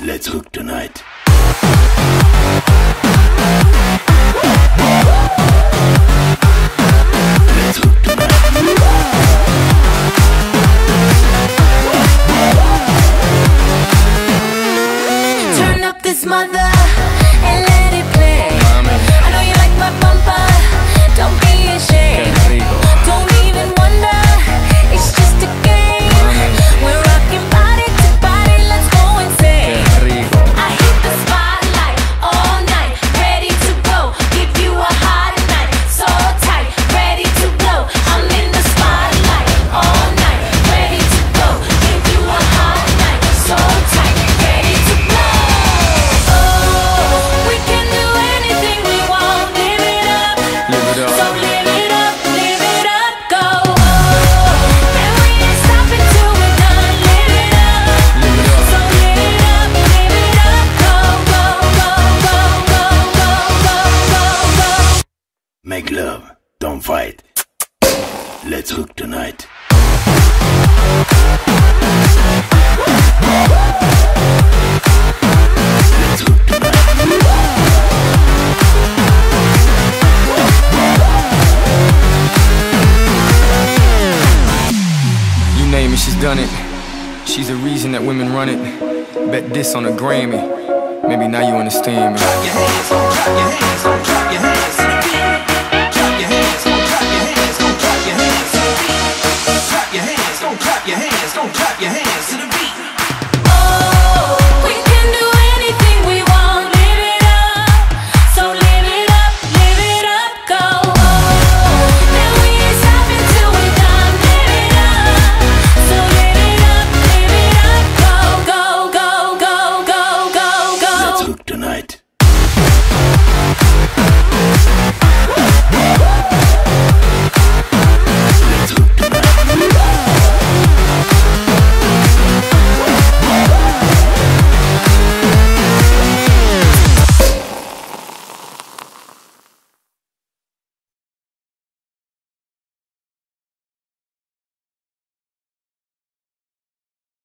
Let's hook tonight. Let's hook tonight. Turn up this mother and let it play. I know you like my bumper, don't be ashamed. Don't even wonder, it's just a game. We're rocking body to body, let's go insane. I hit the spotlight all night, ready to go. Give you a hot night, so tight, ready to blow. I'm in the spotlight all night, ready to go. Give you a hot night, so tight, ready to blow. Oh, we can do anything we want, live it up. So live it up, go. Oh, and we ain't stopping till we're done. Live it up, so live it up, go, go, go, go, go, go, go, go, go. Make love, don't fight. Let's hook tonight. Let's hook tonight. You name it, she's done it. She's the reason that women run it. Bet this on a Grammy. Maybe now you understand me. Clap your hands, don't clap your hands, don't clap your hands to the beat. Clap your hands, don't clap your hands, don't clap your hands to the beat. Clap your hands, don't clap your hands, don't clap your hands to the beat.